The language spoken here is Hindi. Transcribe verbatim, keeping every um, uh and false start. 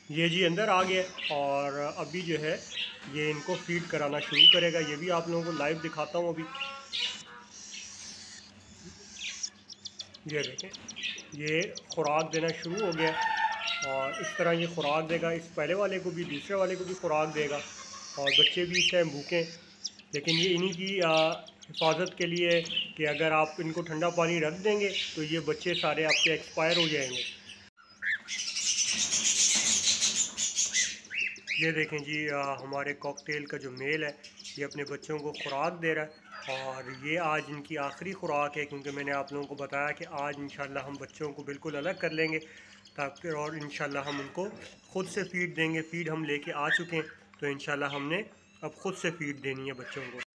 ये जी अंदर आ गया और अभी जो है ये इनको फीड कराना शुरू करेगा। ये भी आप लोगों को लाइव दिखाता हूँ अभी। ये देखें, ये खुराक देना शुरू हो गया और इस तरह ये खुराक देगा। इस पहले वाले को भी, दूसरे वाले को भी खुराक देगा और बच्चे भी इस टाइम भूखे। लेकिन ये इन्हीं की हिफाजत के लिए कि अगर आप इनको ठंडा पानी रख देंगे तो ये बच्चे सारे आपके एक्सपायर हो जाएंगे। ये देखें जी, आ, हमारे कॉकटेल का जो मेल है ये अपने बच्चों को खुराक दे रहा है और ये आज इनकी आखिरी खुराक है, क्योंकि मैंने आप लोगों को बताया कि आज इंशाल्लाह हम बच्चों को बिल्कुल अलग कर लेंगे ताकि, और इंशाल्लाह हम उनको ख़ुद से फ़ीड देंगे। फ़ीड हम लेके आ चुके हैं तो इंशाल्लाह हमने अब ख़ुद से फ़ीड देनी है बच्चों को।